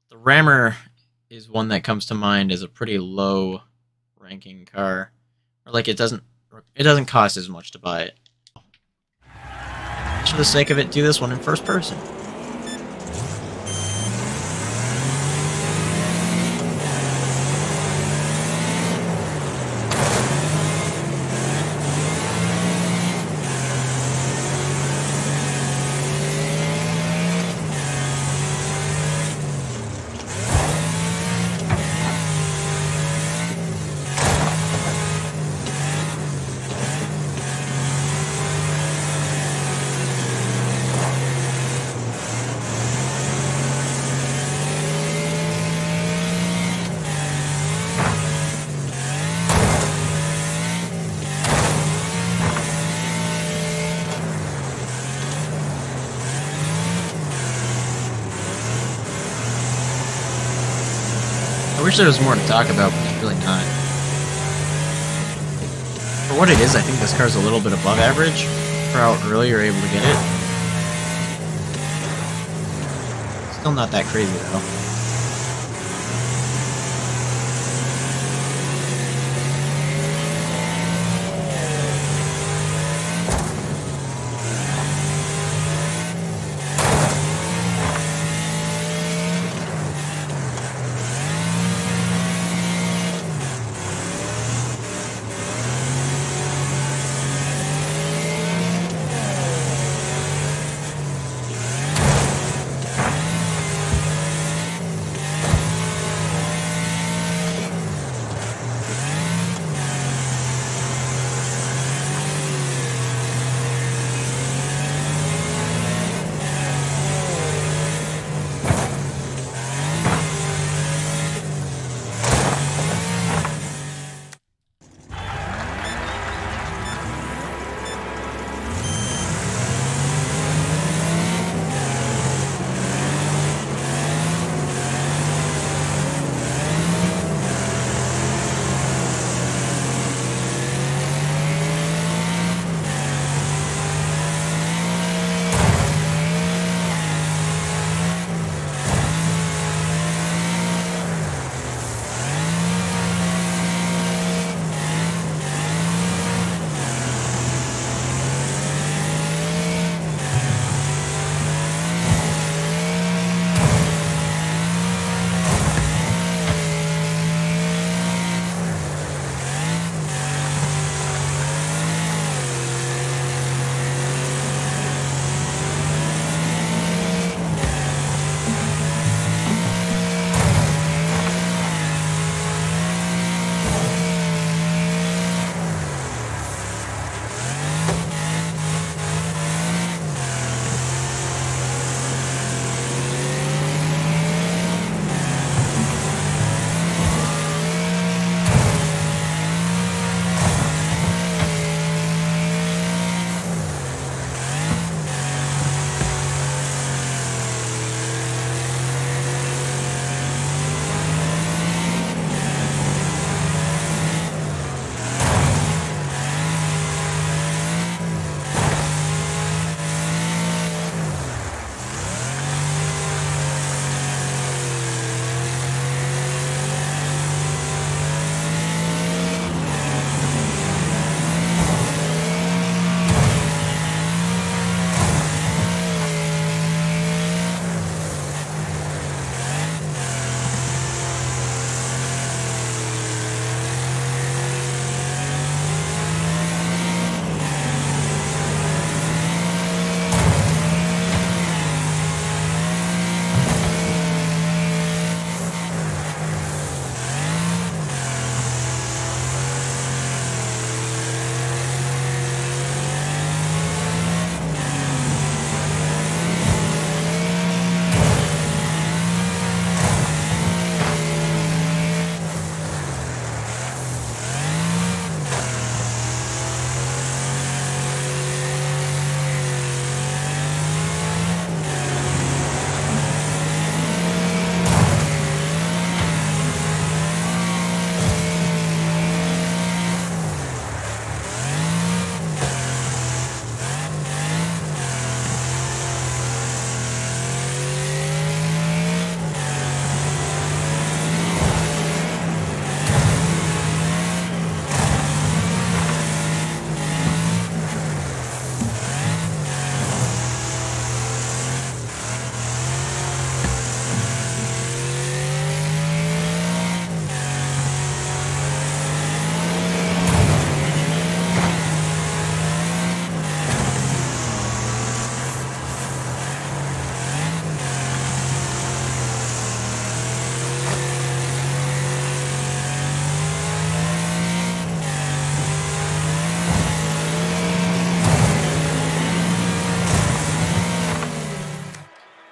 The Rammer is one that comes to mind as a pretty low ranking car. Or like it doesn't cost as much to buy it. Just for the sake of it, do this one in first person. I wish there was more to talk about, but there's really not. For what it is, I think this car's a little bit above average for how early you're able to get it. Still not that crazy, though.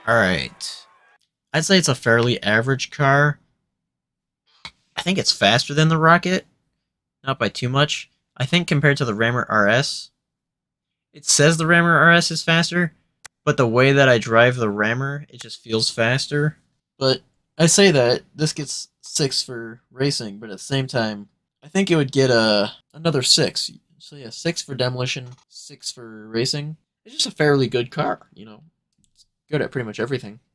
Alright. I'd say it's a fairly average car. I think it's faster than the Rocket. Not by too much. I think compared to the Rammer RS, it says the Rammer RS is faster, but the way that I drive the Rammer, it just feels faster. But I say that this gets 6 for racing, but at the same time, I think it would get another 6. So yeah, 6 for demolition, 6 for racing. It's just a fairly good car, you know. It's good at pretty much everything.